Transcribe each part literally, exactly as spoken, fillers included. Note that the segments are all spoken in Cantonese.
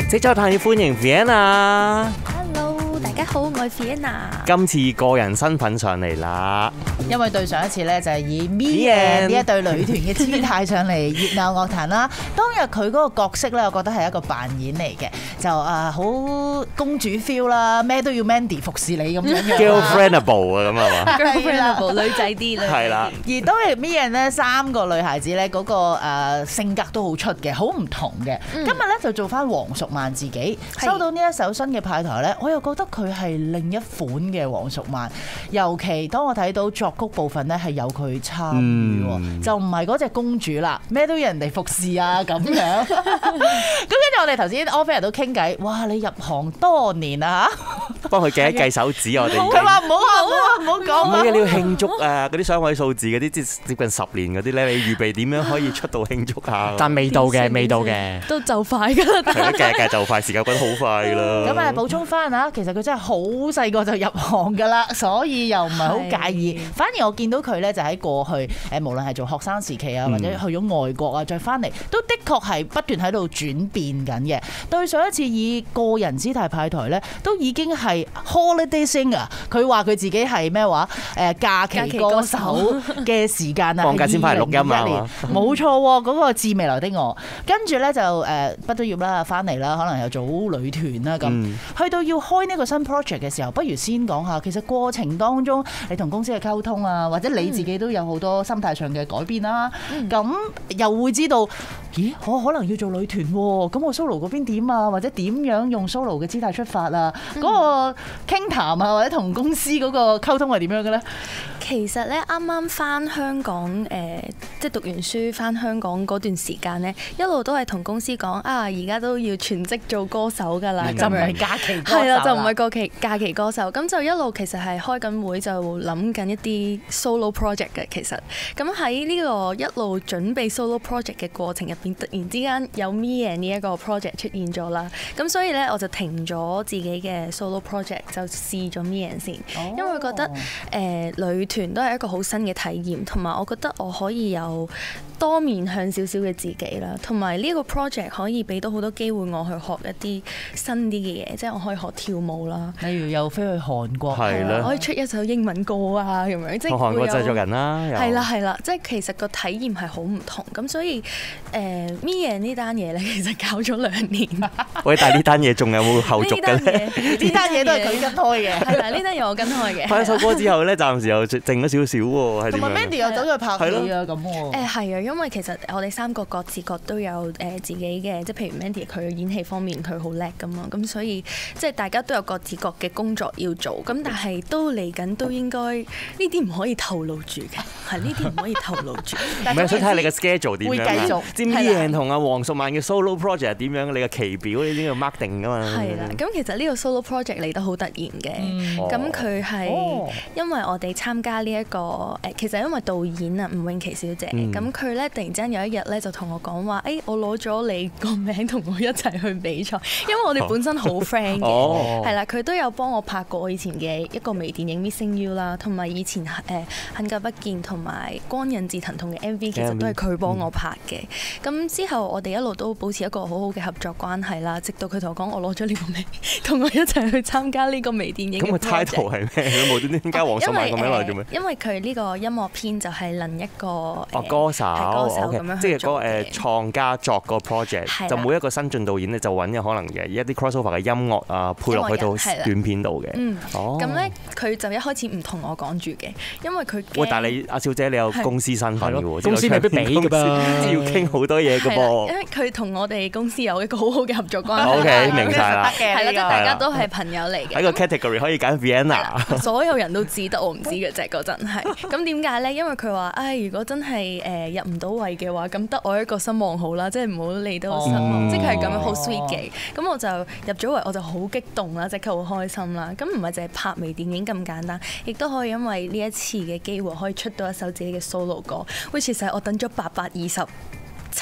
即周太歡迎 Vienna。Hello， 大家好，我係 Vienna。 今次個人身份上嚟啦， 因為對上一次咧就係以 Mian 呢一對女團嘅姿態上嚟熱鬧樂壇啦。當日佢嗰個角色咧，我覺得係一個扮演嚟嘅，就啊好公主 feel 啦，咩都要 Mandy 服侍你咁樣樣。 Girlfriendable 啊咁係嘛 ？Girlfriendable 女仔啲啦。 係啦。 而當日 Mian 咧三個女孩子咧嗰個誒性格都好出嘅，好唔同嘅。今日咧就做翻黃淑蔓自己，收到呢一首新嘅派台咧，我又覺得佢係另一款嘅黃淑蔓。尤其當我睇到作曲部分咧係有佢參與，嗯、就唔係嗰隻公主啦，咩都要人哋服侍啊咁樣。咁跟住我哋頭先 office 都傾偈，哇！你入行多年啊嚇， 幫佢計一計手指，我哋佢話唔好啊，唔好啊，唔好講啊！ 你要慶祝啊！嗰啲雙位數字嗰啲，即係接近十年嗰啲咧，你預備點樣可以出道慶祝下？ 但未到嘅，未到嘅， 都就快㗎啦。 係咯，計一計就快，時間過得好快啦。 咁啊，補充翻啊，其實佢真係好細個就入行㗎啦，所以又唔係好介意。反而我見到佢咧，就喺過去誒，無論係做學生時期啊，或者去咗外國啊，再翻嚟，都的確係不斷喺度轉變緊嘅。對上一次以個人姿態派台咧，都已經係 holiday singer。佢話佢自己係咩話？誒假期歌手嘅時間啊， 放假先翻嚟錄音啊， 冇錯喎，嗰個致未來的我。跟住咧就誒畢咗業啦，翻嚟啦，可能又組女團啦咁。嗯、去到要開呢個新 project 嘅時候，不如先講下，其實過程當中你同公司嘅溝通啊，或者你自己都有好多心態上嘅改變啦。咁、嗯、又會知道，咦？我可能要做女團喎，咁我 solo 嗰邊點啊？或者點樣用 solo 嘅姿態出發啊？嗰、嗯、個傾談啊，或者同公司嗰個溝通係點樣嘅咧？ 其實咧，啱啱翻香港誒、呃，即係讀完書翻香港嗰段時間咧，一路都係同公司講啊，而家都要全職做歌手㗎啦，就唔係假期歌手，係啦，就唔係個期假期歌手。咁就一路其實係開緊會，就諗緊一啲 solo project 嘅。其實咁喺呢個一路準備 solo project 嘅過程入邊，突然之間有 Mian 呢一個 project 出現咗啦。咁所以咧，我就停咗自己嘅 solo project，就試咗 Mian 先，因為覺得誒、呃、女團都係一個好新嘅體驗，同埋我覺得我可以有多面向少少嘅自己啦，同埋呢個 project 可以俾到好多機會我去學一啲新啲嘅嘢，即係我可以學跳舞啦， 例如又飛去韓國， 係啦， 可以出一首英文歌啊咁樣，即係韓國製作人啦， 係啦係啦，即係其實個體驗係好唔同，咁所以誒 Mian 呢單嘢咧，其實搞咗兩年。 喂，但係呢單嘢仲有冇後續嘅咧？ 呢單嘢都係佢跟開嘅， 係啦，呢單嘢我跟開嘅。 拍一首歌之後咧，暫時又靜咗少少喎， 同埋 Mandy 又走咗去拍戲啊咁喎。 誒係啊，因為其實我哋三個各自各都有誒自己嘅，即係譬如 Mandy 佢演戲方面佢好叻㗎嘛，咁所以即係大家都有各自各嘅工作要做，咁但係都嚟緊都應該呢啲唔可以透露住嘅，係呢啲唔可以透露住。 唔係想睇下你嘅 schedule 點樣？會繼續。知 Mian 同阿黃淑蔓嘅 solo project 係點樣？你嘅期表呢啲要 mark 定㗎嘛？ 係啦，咁其實呢個 solo project 嚟得好突然嘅，咁佢係因為我哋參加呢一個誒，其實因為導演啊吳詠琪小姐，咁佢咧突然之間有一日咧就同我講話，誒我攞咗你個名同我一齊去比賽，因為我哋本身好 friend 嘅，係啦，佢都有幫我拍過我以前嘅一個微電影 Missing You 啦，同埋以前誒很久不見同埋光印志疼痛嘅 M V， 其實都係佢幫我拍嘅。咁之後我哋一路都保持一個好好嘅合作關係啦，直到佢同我講我攞咗呢個名，同我一齊去參加呢個微電影。 咁個 title 係咩？佢無端端加黃淑蔓個名落嚟做咩？ 因為佢呢個音樂編就係另一個哦歌手， 歌手咁樣即係嗰個誒創家作個 project，就每一個新晉導演咧就揾有可能嘅一啲 crossover 嘅音樂啊配落去到短片度嘅。嗯，咁咧佢就一開始唔同我講住嘅，因為佢喂，但係你阿小姐你有公司身份嘅喎， 公司未必俾㗎噃， 要傾好多嘢㗎噃。 因為佢同我哋公司有一個好好嘅合作關係。 O K， 明晒啦， 係啦，即係大家都係朋友嚟嘅。 喺個 category 可以揀 Vienna， 所有人都知得我唔知嘅啫，嗰陣係。咁點解咧？因為佢話，唉，如果真係誒入唔到位嘅話，咁得我一個失望好啦，即係唔好理到我失望，即係佢係咁樣好 sweet 嘅。咁我就入咗圍，我就好激動啦，即刻好開心啦。咁唔係淨係拍微電影咁簡單，亦都可以因為呢一次嘅機會，可以出到一首自己嘅 solo 歌，which 其實我等咗八百二十七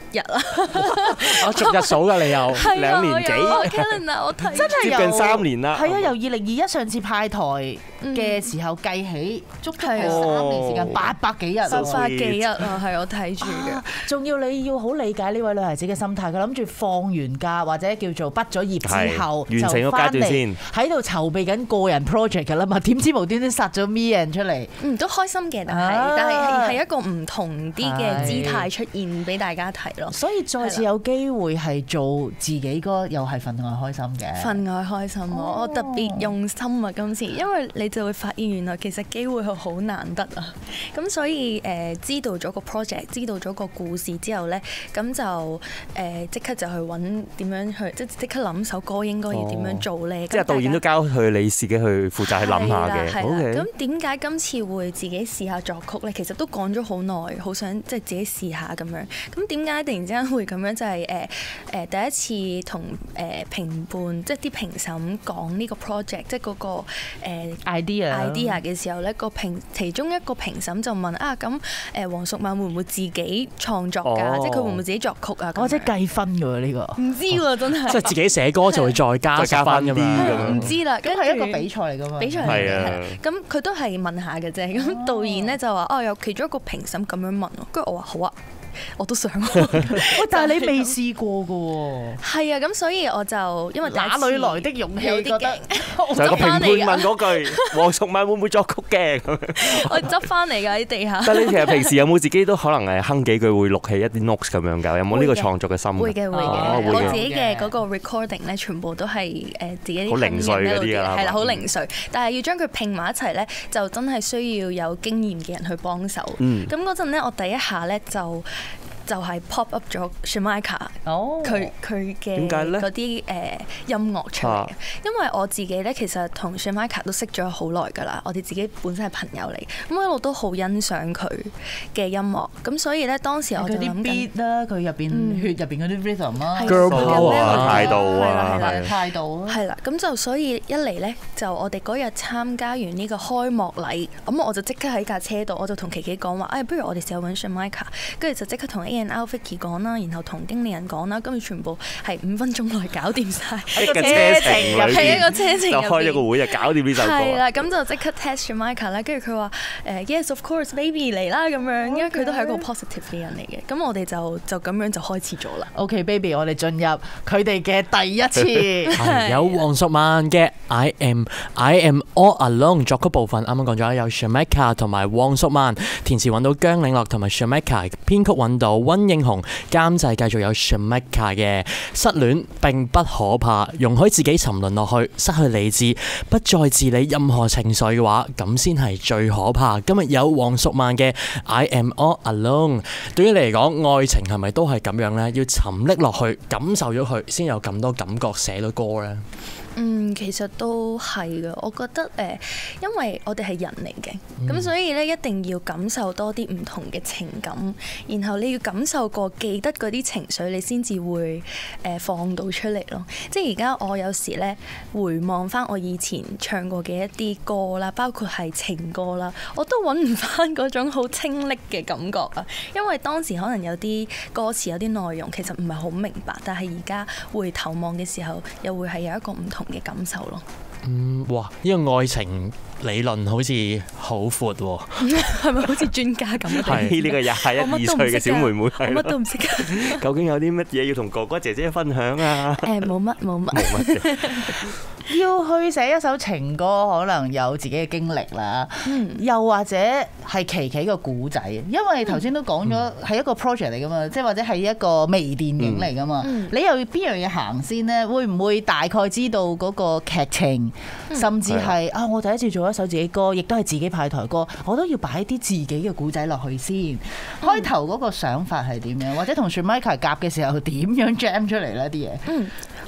日啦。 我逐日數㗎，你有兩年幾 calendar 我睇真係接近三年啦。 係啊，由二零二一上次派台嘅時候計起，足足係三年時間，八百幾日， 八百幾日啊，係我睇住嘅。 仲要你要好理解呢位女孩子嘅心態，佢諗住放完假或者叫做畢咗業之後完成個階段先， 喺度籌備緊個人 project 㗎啦嘛，點知無端端殺咗 Mian 出嚟？ 嗯，都開心嘅，但係但係係一個唔同啲嘅姿態出現俾大家睇咯。 所以再次有機會係做自己歌，又係分外開心嘅。 分外開心，我我特別用心啊今次，因為你就會發現原來其實機會係好難得啊。咁所以誒知道咗個 project，知道咗個故事之後咧，咁就誒即刻就去揾點樣去，即即刻諗首歌應該要點樣做咧。 即係導演都交去你自己去負責去諗下嘅。 咁點解今次會自己試下作曲咧？其實都講咗好耐，好想即係自己試下咁樣。咁點解突然之間會咁樣？就係誒誒第一次同誒評判，即係啲評審講呢個 project，即係嗰個 idea idea 嘅時候咧，個評其中一個評審就問啊，咁誒黃淑蔓會唔會自己創作㗎？即係佢會唔會自己作曲啊？ 或者計分㗎喎呢個？ 唔知喎，真係。 即係自己寫歌就會再加加分㗎嘛？ 唔知啦， 咁係一個比賽嚟㗎嘛？ 比賽嚟嘅，咁佢都係問下嘅啫。咁導演咧就話：哦，有其中一個評審咁樣問，跟住我話好啊。我都想， 喂！但係你未試過㗎喎。 係啊，咁所以我就因為哪裏來的勇氣？覺得就係個評判問嗰句，黃淑蔓會唔會作曲嘅？ 我執翻嚟㗎喺地下。 但係你其實平時有冇自己都可能係哼幾句會錄起一啲 notes 咁樣㗎？有冇呢個創作嘅心？ 會嘅會嘅，我自己嘅嗰個 recording 咧，全部都係誒自己好零碎嗰啲㗎， 係啦，好零碎。但係要將佢拼埋一齊咧，就真係需要有經驗嘅人去幫手。咁嗰陣咧，我第一下咧就。就係 pop up 咗 Jamaica 佢佢嘅嗰啲誒音樂出嚟，因為我自己咧其實同 Jamaica 都識咗好耐㗎啦，我哋自己本身係朋友嚟，咁我一路都好欣賞佢嘅音樂，咁所以咧當時我就諗緊 beat 啦，佢入邊血入邊嗰啲 rhythm 啦 ，girl power 啊，態度啊， 態度啊， 係啦，咁就所以一嚟咧就我哋嗰日參加完呢個開幕禮，咁我就即刻喺架車度，我就同琪琪講話，誒不如我哋試下揾 Jamaica，跟住就即刻同 A and R Vicky 講啦，然後同經理人講啦，跟住全部係五分鐘內搞掂晒。 一個車程入邊， 係一個車程入邊就開咗個會就搞掂呢首歌。 係啦，咁就即刻 test Jamaica 啦，跟住佢話誒 Yes of course baby 嚟啦咁樣，因為佢都係一個 positive 嘅人嚟嘅，咁我哋就就咁樣就開始咗啦。 OK baby， 我哋進入佢哋嘅第一次， 有黃淑蔓嘅 I am I am all alone 作曲部分，啱啱講咗有 Jamaica 同埋黃淑蔓，填詞揾到姜嶺樂同埋 Jamaica， 編曲揾到溫英雄，監製繼續有 Jamaica 嘅。失戀並不可怕，容許自己沉淪落去，失去理智，不再治理任何情緒嘅話，咁先係最可怕。今日有黃淑蔓嘅 I am all alone。對於你嚟講，愛情係咪都係咁樣呢？要沉溺落去，感受咗佢，先有咁多感覺寫到歌呢？ 嗯，其實都係嘅。我覺得誒、呃，因為我哋係人嚟嘅，咁、嗯、所以咧一定要感受多啲唔同嘅情感，然後你要感受過記得嗰啲情緒，你先至會誒、呃、放到出嚟咯。即係而家我有時咧回望翻我以前唱過嘅一啲歌啦，包括係情歌啦，我都揾唔翻嗰種好清冽嘅感覺啊。因為當時可能有啲歌詞有啲內容其實唔係好明白，但係而家回頭望嘅時候，又會係有一個唔同嘅感受咯。 嗯，哇！呢、這個愛情理論好似好闊喎， 係咪好似專家咁？ 係呢個廿一二歲嘅小妹妹， 我乜都唔識㗎。 究竟有啲乜嘢要同哥哥姐姐分享啊？ 誒，冇乜冇乜。 冇乜嘅。 要去寫一首情歌，可能有自己嘅經歷啦，嗯、又或者係琪琪個故仔，因為頭先都講咗係一個 project 嚟噶嘛，即係或者係一個微電影嚟噶嘛。嗯、你又邊樣嘢行先呢？會唔會大概知道嗰個劇情，嗯、甚至係、嗯、啊，我第一次做一首自己歌，亦都係自己派台歌，我都要擺啲自己嘅故仔落去先。嗯、開頭嗰個想法係點樣？或者同 Jamaica 夾嘅時候點樣 jam 出嚟呢啲嘢？嗯，開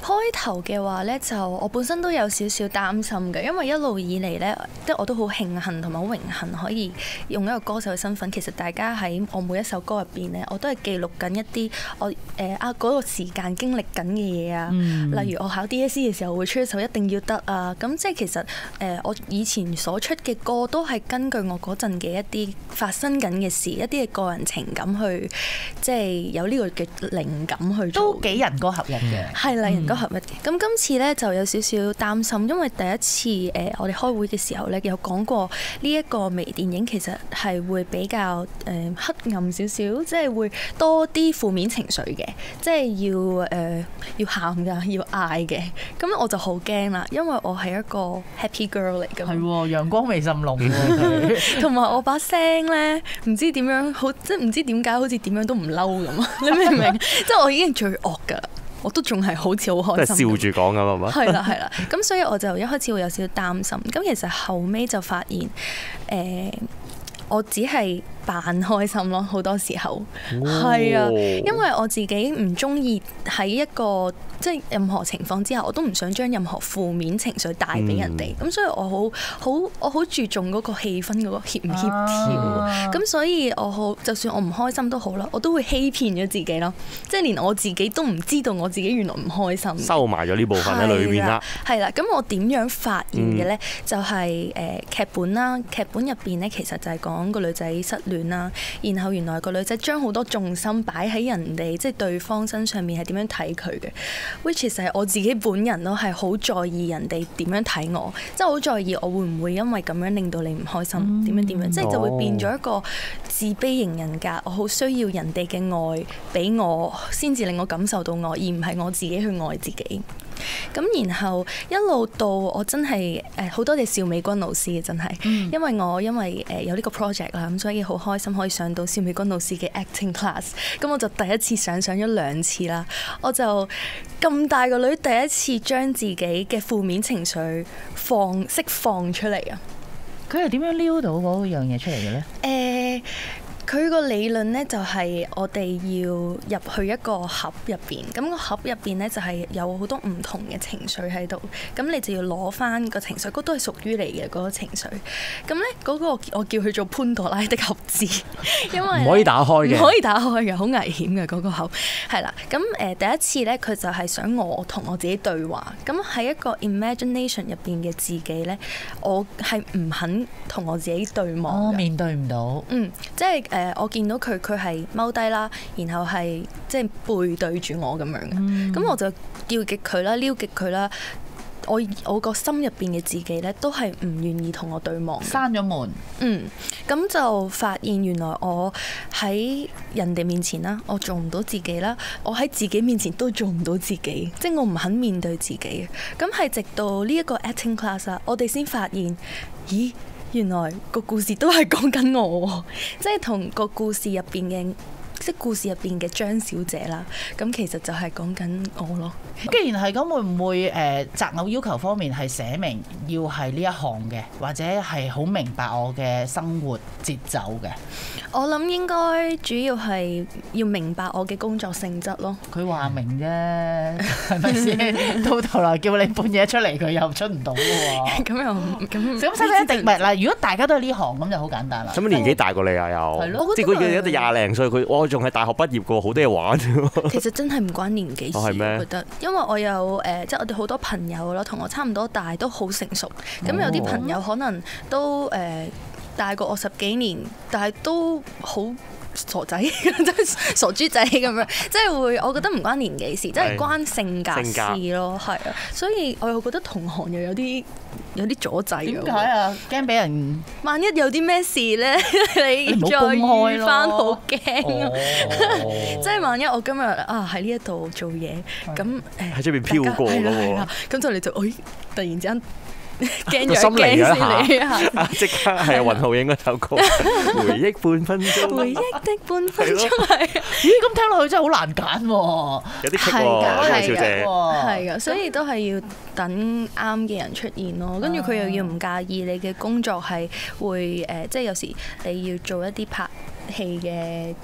開頭嘅話咧，就我本身都有少少擔心嘅，因為一路以嚟咧，即係我都好慶幸同埋好榮幸可以用一個歌手嘅身份。其實大家喺我每一首歌入邊咧，我都係記錄緊一啲我誒啊嗰個時間經歷緊嘅嘢啊。嗯、例如我考 D S E 嘅時候會出一首一定要得啊。咁即係其實誒我以前所出嘅歌都係根據我嗰陣嘅一啲發生緊嘅事，一啲嘅個人情感去，即係有呢個嘅靈感去做。 都幾人歌合一嘅。係啦，人歌合一嘅。咁今次咧就有少少擔心，因為第一次誒我哋開會嘅時候咧，有講過呢一個微電影其實係會比較誒黑暗少少，即係會多啲負面情緒嘅，即係要誒要喊㗎，要嗌嘅。咁我就好驚啦，因為我係一個 happy girl 嚟㗎。係喎， 陽光未甚濃喎。 同埋我把聲咧，唔知點樣好，即係唔知點解好似點樣都唔嬲咁啊！你明唔明？即係我已經最惡㗎啦。我都仲係好似好開心， 即係笑住講咁係嘛？ 係啦係啦，咁所以我就一開始會有少少擔心。咁其實後尾就發現，誒、呃，我只係扮開心咯，好多時候係啊、哦，因為我自己唔中意喺一個即係任何情況之下，我都唔想將任何負面情緒帶俾人哋。咁、嗯、所以我好好我好注重嗰個氣氛嗰個協唔協調。咁、啊、所以我好，就算我唔開心都好啦，我都會欺騙咗自己咯。即係連我自己都唔知道我自己原來唔開心， 收埋咗呢部分喺裏邊啦。 係啦，咁我點樣發現嘅咧？嗯、就係誒劇本啦，劇本入邊咧其實就係講個女仔失戀啦，然後原來個女仔將好多重心擺喺人哋即係對方身上面，係點樣睇佢嘅。which 其實係我自己本人都係好在意人哋點樣睇我，即係好在意我會唔會因為咁樣令到你唔開心，點樣點樣，即係就會變咗一個自卑型人格。我好需要人哋嘅愛俾我，先至令我感受到愛，而唔係我自己去愛自己。咁然後一路到我真係誒好多謝邵美君老師嘅真係，嗯、因為我因為誒有呢個 project 啦，咁所以好開心可以上到邵美君老師嘅 acting class。咁我就第一次上上咗兩次啦，我就咁大個女第一次將自己嘅負面情緒放釋放出嚟啊！ 佢係點樣撩到嗰樣嘢出嚟嘅咧？誒、 欸。佢個理論咧就係我哋要入去一個盒入邊，咁個盒入邊咧就係有好多唔同嘅情緒喺度，咁你就要攞翻個情緒，嗰都係屬於你嘅嗰個情緒。咁咧嗰個我叫佢做潘多拉的盒子，因為唔可以打開嘅， 唔可以打開嘅，好危險嘅嗰個盒。係啦，咁誒第一次咧佢就係想我同我自己對話，咁喺一個 imagination 入邊嘅自己咧，我係唔肯同我自己對望， 我面對唔到。 嗯，即係誒。誒，我見到佢，佢係踎低啦，然後係即係背對住我咁樣嘅，咁、嗯、我就叫極佢啦，撩極佢啦。我我個心入邊嘅自己咧，都係唔願意同我對望， 閂咗門。 嗯，咁就發現原來我喺人哋面前啦，我做唔到自己啦，我喺自己面前都做唔到自己，即係我唔肯面對自己。咁係直到呢一個 acting class 啊，我哋先發現，咦？原來個故事都係講緊我，即係同個故事入邊嘅，即係故事入邊嘅張小姐啦。咁其實就係講緊我咯。 既然係咁，會唔會誒擇偶要求方面係寫明要係呢一行嘅，或者係好明白我嘅生活節奏嘅？ 我諗應該主要係要明白我嘅工作性質咯。 佢話明啫，係咪先？到頭來叫你半夜出嚟，佢又出唔到嘅喎。咁又咁咁使唔使一定唔係嗱？如果大家都係呢行，咁就好簡單啦。 使唔使年紀大過你啊？又係咯，即係佢一定廿零歲，佢我仲係大學畢業嘅喎，好多嘢玩。 其實真係唔關年紀事，我覺得。因為我有誒、呃，即係我哋好多朋友咯，同我差唔多大，都好成熟。咁有啲朋友可能都誒、呃、大過我十幾年，但係都好傻仔，即係傻豬仔咁樣。即係會，我覺得唔關年紀事，即係關性格事咯。係啊，所以我又覺得同行又有啲有啲阻滯。 點解啊？驚俾人萬一有啲咩事咧，你再遇翻好驚。即係萬一我今日啊喺呢一度做嘢，咁誒喺出邊飄過㗎喎， 咁就你就誒突然之間驚咗心嚟咗一下， 即刻係雲浩影嗰首歌回憶半分鐘， 回憶的半分鐘係。 咦？咁聽落去真係好難揀喎， 有啲棘喎，呢位小姐。 係㗎，所以都係要等啱嘅人出現咯。跟住佢又要唔介意你嘅工作係會誒，即係有時你要做一啲拍戲嘅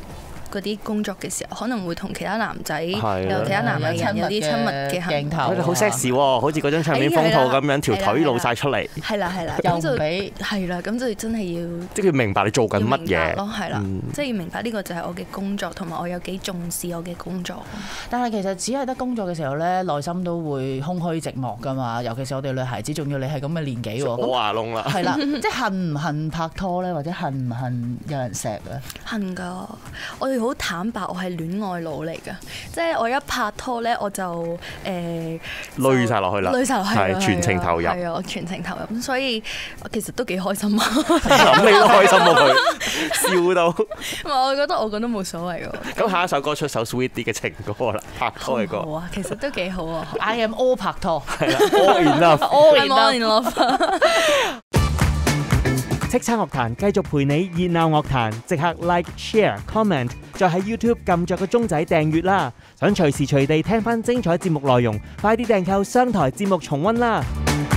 嗰啲工作嘅時候，可能會同其他男仔有其他男藝人有啲親密嘅鏡頭。 佢哋好 sexy 喎，好似嗰張唱片封套咁樣，條腿露晒出嚟。 係啦係啦， 又唔俾係啦，咁就真係要即係要明白你做緊乜嘢咯，係啦，即係要明白呢個就係我嘅工作，同埋我有幾重視我嘅工作。 但係其實只係得工作嘅時候咧，內心都會空虛寂寞噶嘛。尤其是我哋女孩子，仲要你係咁嘅年紀喎。 我話窿啦。係啦，即係恨唔恨拍拖咧，或者恨唔恨有人錫咧？ 恨㗎，我哋好坦白，我係戀愛腦嚟㗎。即係我一拍拖咧，我就誒累晒落去啦， 累晒落去，係全程投入。 係啊，我全程投入咁，所以我其實都幾開心啊。 咁你都開心喎，佢笑到。 唔係，我覺得我覺得冇所謂喎。 咁下一首歌出首 sweet 啲嘅情歌啦，拍拖嘅歌。 好啊，其實都幾好啊。 I am all 拍拖， 係啦 ，all in love，all in love。 叱咤樂壇繼續陪你熱鬧樂壇，即刻 like、share、comment， 再喺 YouTube 撳着個鐘仔訂閱啦！想隨時隨地聽翻精彩節目內容，快啲訂購商台節目重溫啦！